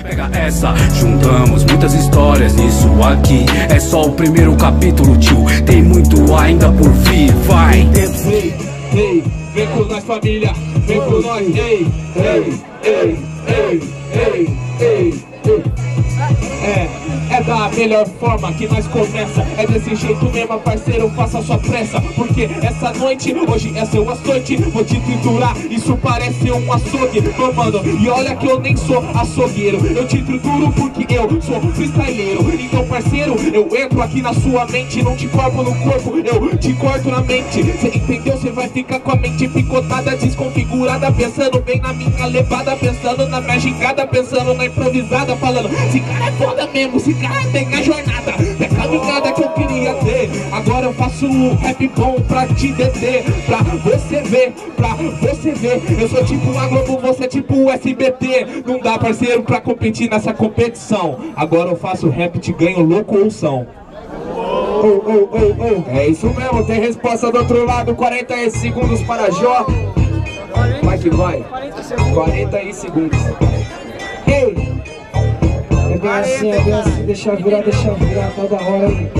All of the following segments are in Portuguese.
Pega essa, juntamos muitas histórias nisso aqui. É só o primeiro capítulo, tio. Tem muito ainda por vir, vai. Ei, ei, vem com nós família, vem com nós, ei, ei, ei, ei, ei, ei, ei. É da melhor forma que nós começa. É desse jeito mesmo, parceiro, faça sua pressa. Porque essa noite, hoje é seu açoite. Vou te triturar, isso parece um açougue, meu mano. E olha que eu nem sou açougueiro, eu te trituro porque eu sou freestyleiro. Então parceiro, eu entro aqui na sua mente, não te corpo no corpo, eu te corto na mente. Cê entendeu? Cê vai ficar com a mente picotada, desconfigurada, pensando bem na minha levada, pensando na minha gingada, pensando na improvisada, falando, esse cara é foda mesmo, esse cara tem a jornada, é a caminhada que eu queria ter. Agora eu faço um rap bom pra te deter, pra você ver, pra você ver. Eu sou tipo a Globo, você é tipo o SBT. Não dá, parceiro, pra competir nessa competição. Agora eu faço rap, te ganho louco ou são. É isso mesmo, tem resposta do outro lado. 40 segundos para Jó. Vai que vai. 40 segundos. Ei! É bem assim, deixa virar, tá da hora aí.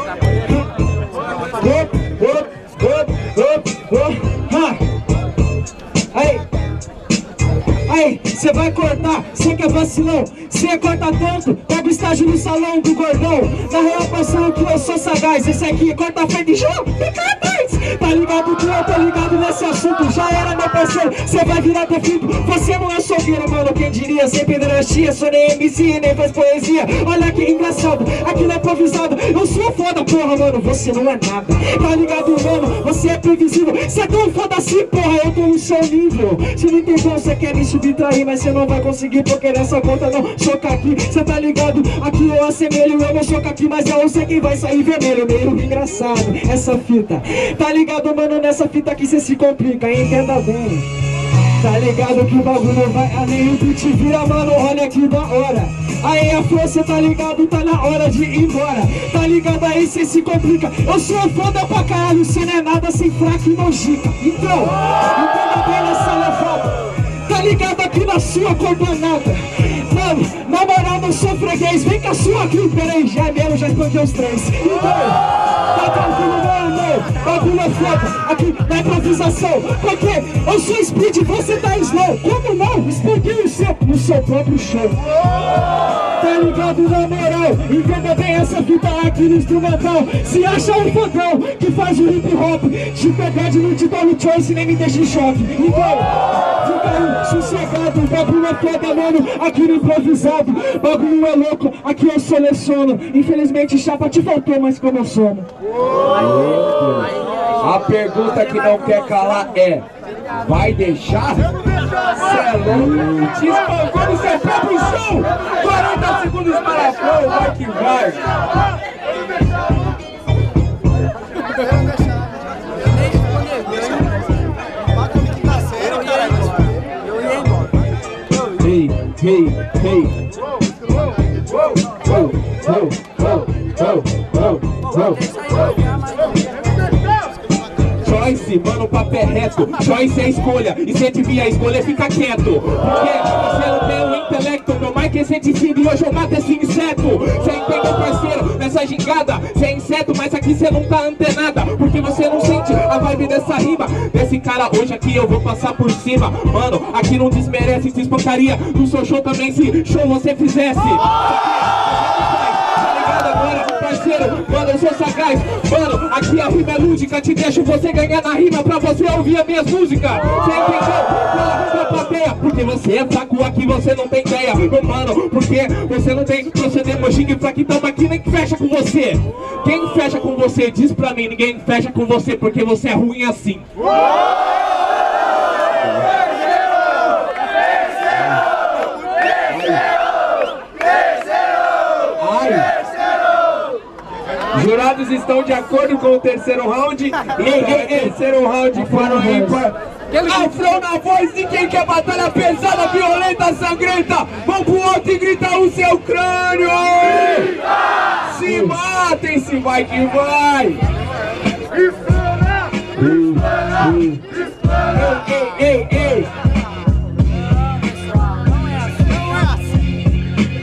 Aí, cê vai cortar, cê que é vacilão, cê corta tanto, pega o estágio no salão do gordão. Na real, parceiro, que eu sou sagaz, esse aqui corta a frente de João, fica atrás. Tá ligado que eu tô ligado nesse assunto, já era, meu parceiro, cê vai virar defeito. Você não é açougueiro, mano, quem diria, sem pedrastia, sou nem MC, nem faz poesia. Olha que engraçado, aquilo é improvisado, eu sou foda, porra, mano, você não é nada. Tá ligado, mano, você é previsível, cê é tão foda assim, porra, eu tô no seu nível. Se não entendeu, você quer me subtrair, mas você não vai conseguir, porque nessa conta não sou caqui. Cê tá ligado, aqui eu assemelho, eu não sou caqui, mas eu sei quem vai sair vermelho. Meio engraçado, essa fita. Tá ligado, mano, nessa fita aqui cê se complica, entenda bem. Tá ligado que o bagulho vai além do te vira, mano, olha que da hora. Aí a força, tá ligado, tá na hora de ir embora. Tá ligado, aí cê se complica. Eu sou foda pra caralho, cê não é nada sem fraco e nojica. Então, entenda bem nessa levada. Tá ligado aqui na sua coordenada. Mano, na moral, não sou freguês. Vem com a sua aqui, peraí, já é mesmo, já escondeu os três. Então, tá tranquilo, mano, bagulho é foda, aqui na improvisação. Porque eu sou speed, você tá slow. Como não? Explodiu no seu próprio show. Tá ligado, na moral, entenda bem essa fita aqui no instrumental. Se acha um fodão que faz o hip hop, te pegar de não te dá no choice, nem me deixa em choque. Então, fica aí, sossegado, o bagulho é foda, mano, aqui no improvisado. Bagulho é louco, aqui eu seleciono. Infelizmente, chapa te faltou, mas como eu sono. A pergunta que não quer calar é: vai deixar? Cê é louco? Te espancou no seu próprio show! 40 segundos para a Flow, vai que vai! Hey, hey, hey! Choice, mano, o papo é reto. Choice é a escolha, e se devia escolher, fica quieto. Porque você não tem o intelecto. Meu mic é científico e hoje eu mato esse inseto. Cê entendeu, parceiro? Nessa gingada, cê é inseto, mas aqui cê não tá antenada. Porque você não sente a vibe dessa rima. Desse cara hoje aqui eu vou passar por cima. Mano, aqui não desmerece, se espancaria no seu show também se show você fizesse. Parceiro, mano, eu sou sagaz. Mano, aqui a rima é lúdica. Te deixo você ganhar na rima pra você ouvir as minhas músicas. Você entendeu? Pela plateia. Porque você é fraco, aqui você não tem ideia. Meu mano, porque você não tem proceder mojinho fraco. Então aqui nem fecha com você. Quem fecha com você, diz pra mim. Ninguém fecha com você, porque você é ruim assim. Jurados estão de acordo com o terceiro round. E o terceiro round foram ímpar. Afro na voz de quem quer batalha pesada, violenta, sangrenta. Mão pro outro e grita o seu crânio. Se matem, se vai que vai. Ei.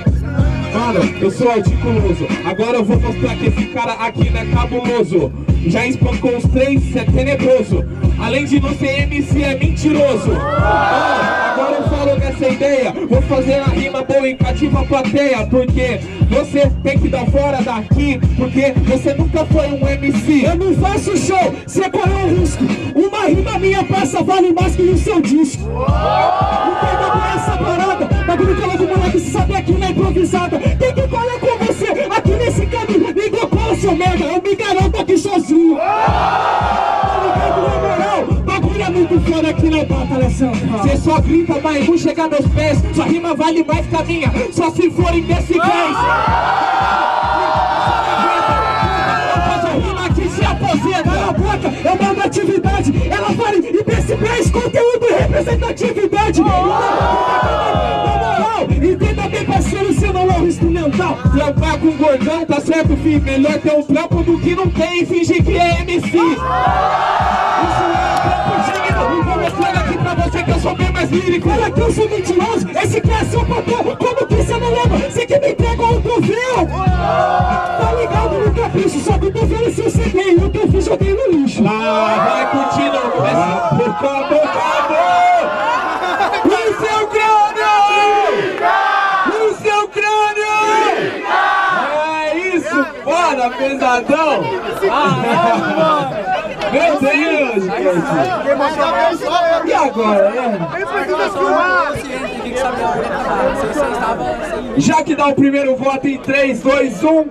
eu sou articuloso. Agora eu vou mostrar que esse cara aqui não é cabuloso. Já espancou os 3, cê é tenebroso. Além de não ser MC, é mentiroso. Agora eu falo dessa ideia. Vou fazer uma rima boa e cativa a plateia. Porque você tem que dar fora daqui. Porque você nunca foi um MC. Eu não faço show, cê correu o risco. Uma rima minha passa vale mais que o seu disco. Entenda bem essa parada. Bagulho que logo moleque, se sabe aqui na improvisada. Quem que cola com você aqui nesse caminho? Ninguém cola, seu merda, eu me garanto aqui sozinho. Tá ligado, na moral? Bagulho é muito foda aqui na batalha central. Cê só grita, mas não chega nos pés. Sua rima vale mais que a minha, só se for em decibéis. Cala a boca, é uma atividade. Ela vale em decibéis, conteúdo e representatividade. Na moral, entenda bem, parceiro, você não é um instrumental. Trampar com gordão, tá certo, fi? Melhor ter um trampo do que não tem e fingir que é MC. Isso é trampo digno. E vou mostrar aqui pra você que eu sou bem mais lírico. Olha que eu sou mentiroso, esse que é seu papel. Como que você não lembra? Você que me entregou um troféu. Tá ligado no capricho, só que eu tô oferecendo CD e o que eu fiz joguei no lixo. Vai curtindo essa boca. No seu crânio! No seu crânio! É isso, foda, pesadão! Meu Deus, gente! E agora, né? Já que dá o primeiro voto em 3, 2, 1.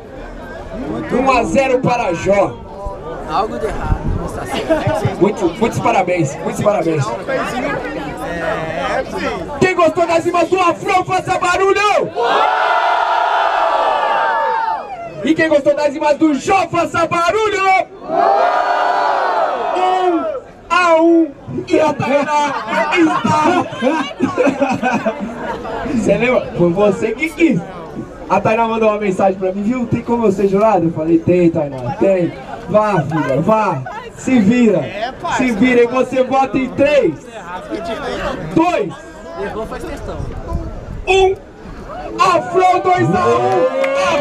1-0 para Jó. Algo de errado. Muitos parabéns, muitos parabéns. Quem gostou das rimas do Afro, faça barulho! E quem gostou das rimas do Jó, faça barulho! 1-1. E a Tainá está... Você lembra? Foi você que quis. A Tainá mandou uma mensagem pra mim, viu? Tem como eu ser jurado? Eu falei, tem, Tainá, tem. Vá, filha, vá. Se vira. Se vira e você vota em 3, 2, Errou, faz questão. 1. Afro 2-1.